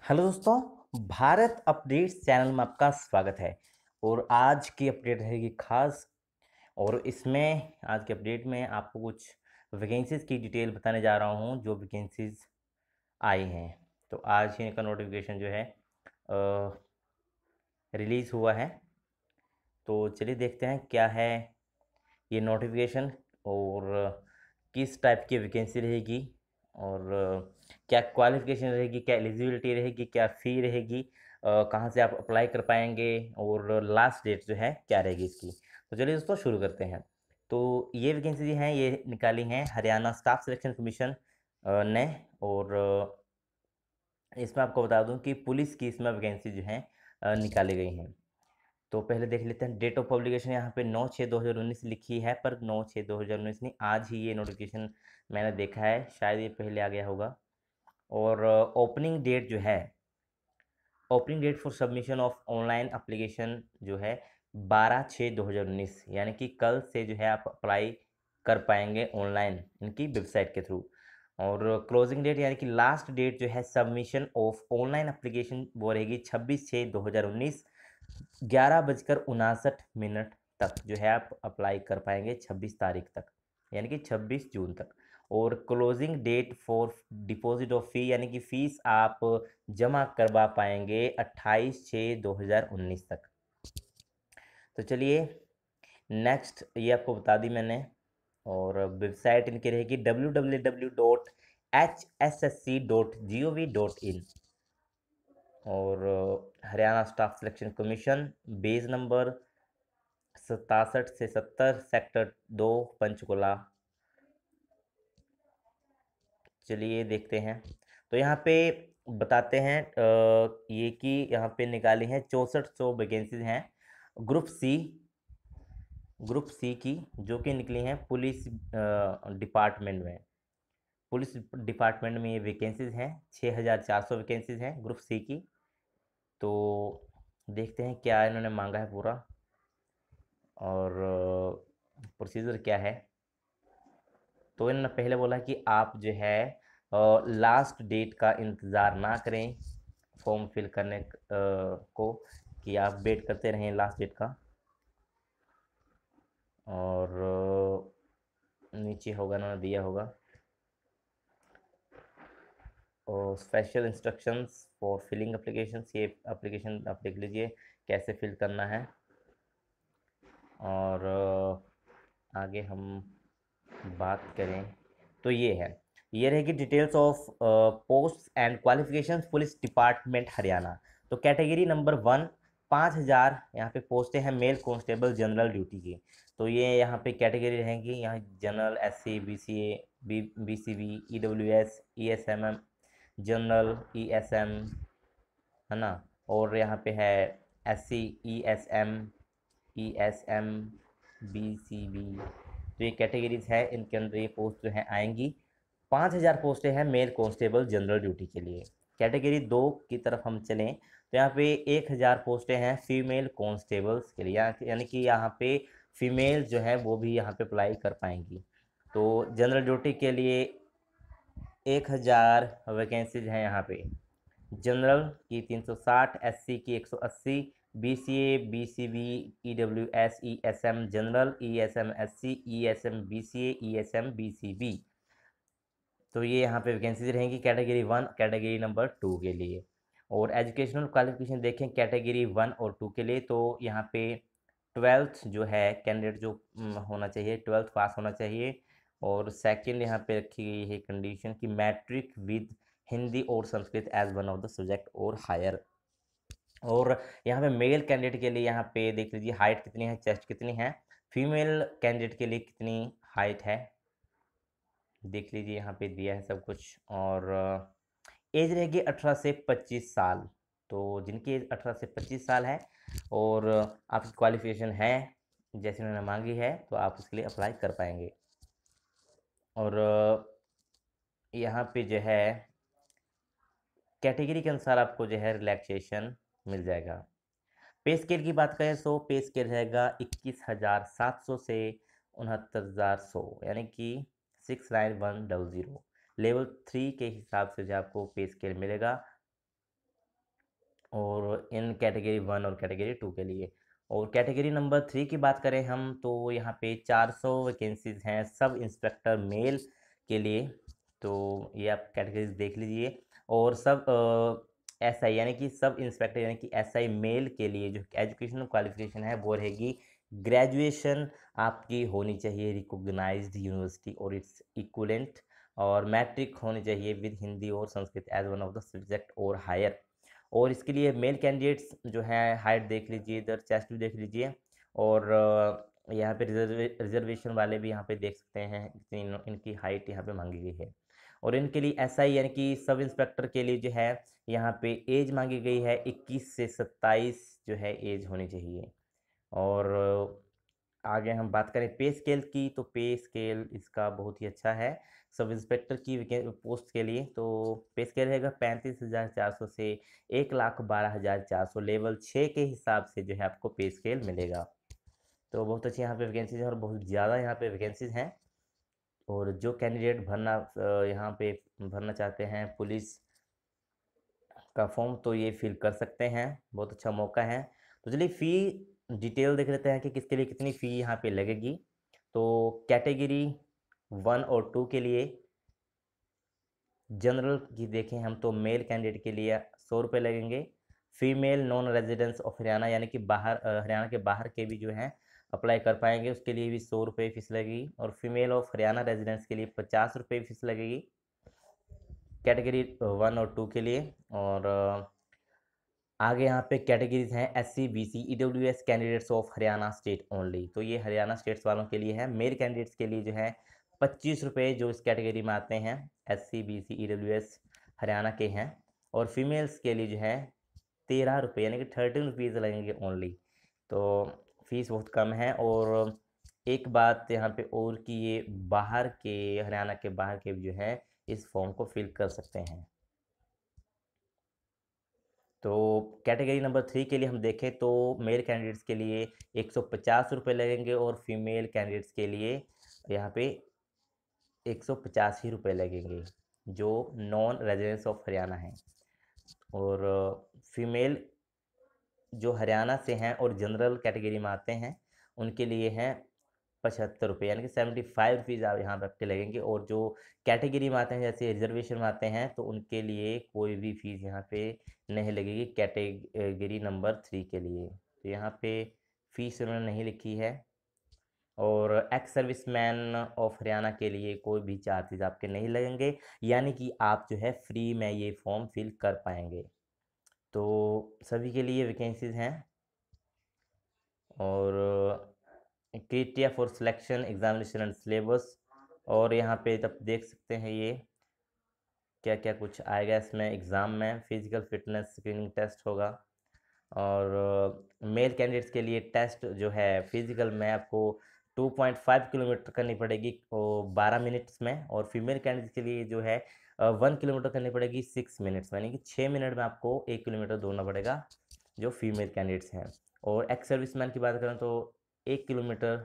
Hello दोस्तों, Bharat updates channel में आपका स्वागत है। और आज की अपडेट रहेगी खास। और इसमें आज के अपडेट में आपको कुछ वैकेंसीज़ की डिटेल बताने जा रहा हूं जो वैकेंसीज़ आई हैं। तो आज ही इनका नोटिफिकेशन जो है रिलीज़ हुआ है। तो चलिए देखते हैं क्या है ये नोटिफिकेशन और किस टाइप की वैकेंसी रहेगी और क्या क्वालिफिकेशन रहेगी, क्या एलिजिबिलिटी रहेगी, क्या फ़ी रहेगी, कहाँ से आप अप्लाई कर पाएंगे और लास्ट डेट जो है क्या रहेगी इसकी। तो चलिए दोस्तों शुरू करते हैं। तो ये वैकेंसी हैं ये निकाली हैं हरियाणा स्टाफ सिलेक्शन कमीशन ने। और इसमें आपको बता दूं कि पुलिस की इसमें वैकेंसी जो है निकाली गई हैं। तो पहले देख लेते हैं डेट ऑफ पब्लिकेशन। यहाँ पे 9/6/2019 लिखी है, पर 9/6/2019 नहीं, आज ही ये नोटिफिकेशन मैंने देखा है, शायद ये पहले आ गया होगा। और ओपनिंग डेट जो है, opening date for submission of online application जो है 12/6/2019, यानी कि कल से जो है आप अप्लाई कर पाएंगे ऑनलाइन इनकी वेबसाइट के थ्रू। और क्लोजिंग डेट यानी कि लास्ट डेट जो है सबमिशन ऑफ ऑनलाइन एप्लीकेशन वो रहेगी 26/6/2019, 11:59 तक जो है आप अप्लाई कर पाएंगे 26 तारीख तक, यानी कि 26 जून तक। और closing date for deposit of fee यानी कि फ़ीस आप जमा करवा पाएंगे 28/6/2019 तक। तो चलिए नेक्स्ट ये आपको बता दी मैंने। और वेबसाइट इनकी रहेगी www.hssc.gov.in। और Haryana staff selection commission, base number 67 से 70, सेक्टर 2, पंचकुला। चलिए देखते हैं। तो यहाँ पे बताते हैं ये कि यहाँ पे निकाली हैं 6400 वैकेंसीज हैं ग्रुप सी की, जो कि निकली हैं पुलिस डिपार्टमेंट में। पुलिस डिपार्टमेंट में ये वैकेंसीज हैं 6400 वैकेंसीज हैं ग्रुप सी की। तो देखते हैं क्या इन्होंने मांगा है पूरा और प्रोसीजर क्या है। तो इन्होंने पहले बोला कि आप जो है लास्ट डेट का इंतज़ार ना करें फॉर्म फिल करने को, कि आप वेट करते रहें लास्ट डेट का। और नीचे होगा, इन्होंने दिया होगा और special instructions for filling applications. ये एप्लीकेशन आप देख लीजिए कैसे फिल करना है। और आगे हम बात करें तो ये रहेगी details of post and qualifications police department Haryana. तो कैटेगरी नंबर 1, 5000 यहाँ पे पोस्टें हैं मेल कांस्टेबल जनरल ड्यूटी की। तो ये यहाँ पे कैटेगरी रहेंगी, यहाँ general, SC, BCA, BCB, EWS, ESMM, general, ESM, है ना। और यहाँ पे है SC, ESM, ESM, BCB। तो ये कैटेगरीज है, इनके अंदर ये पोस्ट जो है आएंगी। 5000 पोस्टें हैं मेल कांस्टेबल जनरल ड्यूटी के लिए। कैटेगरी 2 की तरफ हम चलें तो यहाँ पे 1000 पोस्टें हैं फीमेल कांस्टेबल्स के लिए, यानी कि यहाँ पे फीमेल जो है वो भी यहाँ पे अप्लाई कर पाएंगी। तो जनरल ड्यूटी के लिए 1000 वैकेंसीज हैं यहाँ पे। जनरल की 360, SC की 180, BCA, BCB, EWS, ESM general, ESM SC, ESM BCA, ESM BCB। तो ये यहाँ पे वैकेंसीज रहेंगी कैटेगरी 1, कैटेगरी नंबर 2 के लिए। और एजुकेशनल क्वालिफिकेशन देखें कैटेगरी 1 और 2 के लिए, तो यहाँ पे 12th जो है कैंडिडेट जो होना चाहिए, 12th पास होना चाहिए। और सेकंड यहाँ पे रखी गई है कंडीशन कि मैट्रिक विद हिंदी और Sanskrit as one of the subject और हायर। और यहाँ पे मेल कैंडिडेट के लिए यहाँ पे देख लीजिए हाइट कितनी है, चेस्ट कितनी है। फीमेल कैंडिडेट के लिए कितनी हाइट है देख लीजिए, यहाँ पे दिया है सब कुछ। और एज रहेगी 18 से 25 साल। तो जिनकी एज 18 से 25 साल है और आपकी क्वालिफिकेशन है जैसे उन्होंने मांगी है, तो आप उसके लिए अप्लाई कर पाएंगे। और यहाँ पे जो है कैटेगरी के अनुसार आपको जो है रिलैक्सेशन मिल जाएगा। पे स्केल की बात करें तो पे स्केल रहेगा 21,700 से 69,100, यानी कि 69100। लेवल 3 के हिसाब से जो आपको पे स्केल मिलेगा और इन कैटेगरी 1 और कैटेगरी 2 के लिए। और कैटेगरी नंबर 3 की बात करें हम तो यहाँ पे 400 वैकेंसीज हैं सब इंस्पेक्टर मेल के लिए। तो ये आप कैटेगरीज देख लीजिए। और सब एसआई यानी कि सब इंस्पेक्टर यानी कि एसआई मेल के लिए जो एजुकेशनल क्वालिफिकेशन है वो रहेगी ग्रेजुएशन आपकी होनी चाहिए रिकॉग्नाइज्ड यूनिवर्सिटी और इट्स इक्विवेलेंट, और मैट्रिक होनी चाहिए विद हिंदी और Sanskrit as one of the subject और हायर। और इसके लिए मेल कैंडिडेट्स जो है हाइट देख लीजिए, इधर चेस्ट भी देख लीजिए। और यहाँ पे रिजर्वेशन वाले भी यहाँ पे देख सकते हैं इनकी हाइट यहाँ पे मांगी गई है। और इनके लिए एसआई यानी कि सब इंस्पेक्टर के लिए जो है यहाँ पे एज मांगी गई है 21 से 27 जो है एज होनी चाहिए। और आगे हम बात करें पे स्केल की तो पे स्केल इसका बहुत ही अच्छा है सब इंस्पेक्टर की पोस्ट के लिए। तो पे स्केल रहेगा 35,400 से 1,12,400, लेवल 6 के हिसाब से जो है आपको पे स्केल मिलेगा। तो बहुत अच्छी यहाँ पे वैकेंसीज हैं और बहुत ज़्यादा यहाँ पे वैकेंसीज हैं। और जो कैंडिडेट यहाँ पे भरना चाहते हैं पुलिस का फॉर्म तो ये फिल कर सकते हैं, बहुत अच्छा मौका है। तो चलिए फ़ी डिटेल देख लेते हैं कि किसके लिए कितनी फ़ी यहाँ पे लगेगी। तो कैटेगरी 1 और 2 के लिए जनरल की देखें हम तो मेल कैंडिडेट के लिए 100 रुपये लगेंगे। Female non residence of Haryana यानी कि बाहर हरियाणा के बाहर के भी जो हैं अप्लाई कर पाएंगे उसके लिए भी 100 रुपये फीस लगेगी। और फीमेल ऑफ हरियाणा रेजिडेंस के लिए 50 रुपये फीस लगेगी कैटेगरी 1 और 2 के लिए। और आगे यहाँ पे कैटेगरीज हैं SC BC EWS candidates of Haryana state only, तो ये हरियाणा स्टेट्स वालों के लिए है। मेल कैंडिडेट्स के लिए जो है 25 रुपये जो इस कैटेगरी में आते हैं SC BC EWS हरियाणा के हैं। और फीमेल्स के लिए जो है 13 रुपये यानी कि 13 रुपीज़ लगेंगे ओनली। तो फीस बहुत कम है। और एक बात यहाँ पे और कि ये बाहर के हरियाणा के बाहर के भी जो है इस फॉर्म को फिल कर सकते हैं। तो कैटेगरी नंबर 3 के लिए हम देखें तो मेल कैंडिडेट्स के लिए 150 रुपये लगेंगे और फीमेल कैंडिडेट्स के लिए यहाँ पे 185 रुपये लगेंगे जो नॉन रेजिडेंस ऑफ हरियाणा हैं। और फीमेल जो हरियाणा से हैं और जनरल कैटेगरी में आते हैं उनके लिए हैं 75 रुपये यानी कि 75 रुपीज़ आप यहाँ पे आपके लगेंगे। और जो कैटेगरी में आते हैं जैसे रिजर्वेशन में आते हैं तो उनके लिए कोई भी फीस यहाँ पे नहीं लगेगी कैटेगरी नंबर 3 के लिए। तो यहाँ पे फीस उन्होंने नहीं लिखी है। और एक्स सर्विसमैन ऑफ हरियाणा के लिए कोई भी चार्जेज आपके नहीं लगेंगे यानी कि आप जो है फ्री में ये फॉर्म फिल कर पाएंगे। तो सभी के लिए वैकेंसीज हैं। और criteria for selection examination and syllabus, और यहाँ पे तब देख सकते हैं ये क्या क्या कुछ आएगा इसमें। एग्ज़ाम में फिजिकल फिटनेस स्क्रीनिंग टेस्ट होगा। और मेल कैंडिडेट्स के लिए टेस्ट जो है फिजिकल में आपको 2.5 किलोमीटर करनी पड़ेगी और 12 मिनट्स में। और फीमेल कैंडिडेट्स के लिए जो है 1 किलोमीटर करनी पड़ेगी 6 मिनट्स में, यानी कि 6 मिनट में आपको 1 किलोमीटर दौड़ना पड़ेगा जो फीमेल कैंडिडेट्स हैं। और एक्स सर्विसमैन की बात करें तो 1 किलोमीटर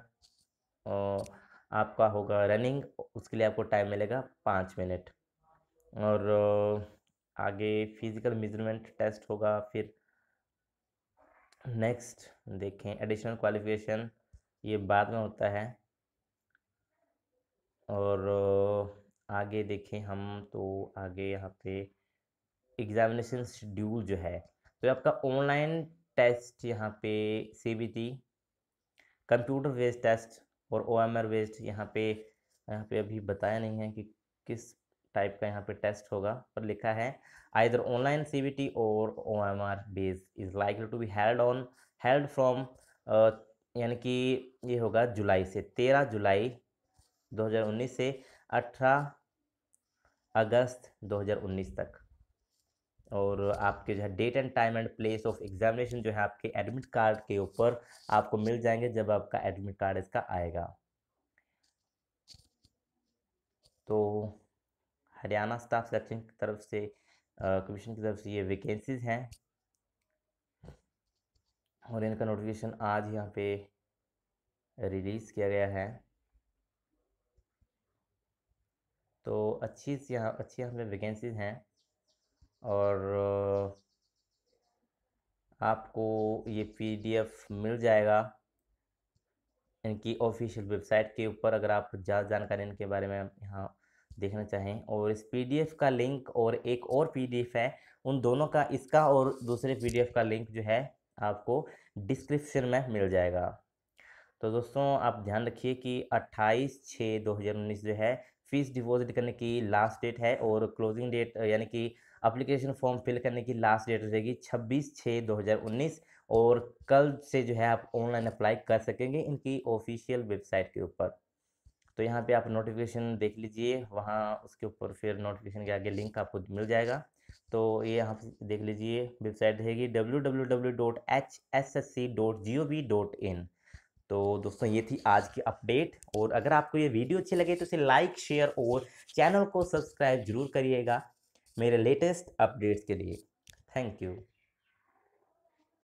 आपका होगा रनिंग, उसके लिए आपको टाइम मिलेगा 5 मिनट। और आगे फिजिकल मेजरमेंट टेस्ट होगा। फिर नेक्स्ट देखें एडिशनल क्वालिफिकेशन, ये बाद में होता है। और आगे देखें हम तो आगे यहाँ पे एग्जामिनेशन शेड्यूल जो है तो आपका ऑनलाइन टेस्ट यहाँ पे CBT कंप्यूटर बेस्ड टेस्ट और OMR बेस्ड यहाँ पे अभी बताया नहीं है कि किस टाइप का यहाँ पे टेस्ट होगा, पर लिखा है आइदर ऑनलाइन CBT और OMR based is likely to be held from, यानी कि ये होगा जुलाई से 13 जुलाई 2019 से 18 अगस्त 2019 तक। और आपके जो है date and time and place of examination जो है आपके एडमिट कार्ड के ऊपर आपको मिल जाएंगे जब आपका एडमिट कार्ड इसका आएगा। तो हरियाणा स्टाफ सिलेक्शन की तरफ से कमीशन की तरफ से ये वैकेंसीज हैं और इनका नोटिफिकेशन आज यहाँ पे रिलीज़ किया गया है। तो अच्छी यहाँ पे वैकेंसीज हैं। और आपको ये PDF मिल जाएगा इनकी ऑफिशियल वेबसाइट के ऊपर, अगर आप ज़्यादा जानकारी इनके बारे में यहाँ देखना चाहें। और इस PDF का लिंक और एक और PDF है, उन दोनों का, इसका और दूसरे PDF का लिंक जो है आपको डिस्क्रिप्शन में मिल जाएगा। तो दोस्तों आप ध्यान रखिए कि 28/6/2019 जो है फीस डिपॉजिट करने की लास्ट डेट है, और क्लोजिंग डेट यानी कि एप्लीकेशन फॉर्म फिल करने की लास्ट डेट रहेगी 26/6/2019। और कल से जो है आप ऑनलाइन अप्लाई कर सकेंगे इनकी ऑफिशियल वेबसाइट के ऊपर। तो यहाँ पे आप नोटिफिकेशन देख लीजिए, वहाँ उसके ऊपर फिर नोटिफिकेशन के आगे लिंक आपको मिल जाएगा। तो ये यहाँ पे देख लीजिए, वेबसाइट रहेगी www.hssc.gov.in। तो दोस्तों ये थी आज की अपडेट, और अगर आपको ये वीडियो अच्छी लगे तो इसे लाइक, शेयर और चैनल को सब्सक्राइब जरूर करिएगा मेरे लेटेस्ट अपडेट्स के लिए। Thank you.